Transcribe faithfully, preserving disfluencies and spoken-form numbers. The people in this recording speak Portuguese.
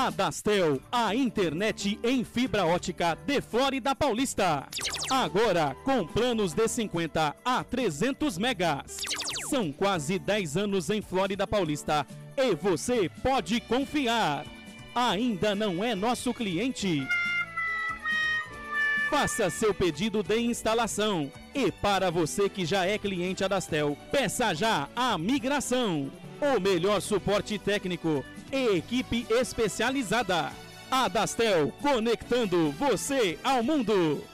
Adastel, a internet em fibra ótica de Flórida Paulista. Agora com planos de cinquenta a trezentos megas. São quase dez anos em Flórida Paulista e você pode confiar. Ainda não é nosso cliente? Faça seu pedido de instalação. E para você que já é cliente Adastel, peça já a migração. O melhor suporte técnico e equipe especializada. Adastel, conectando você ao mundo.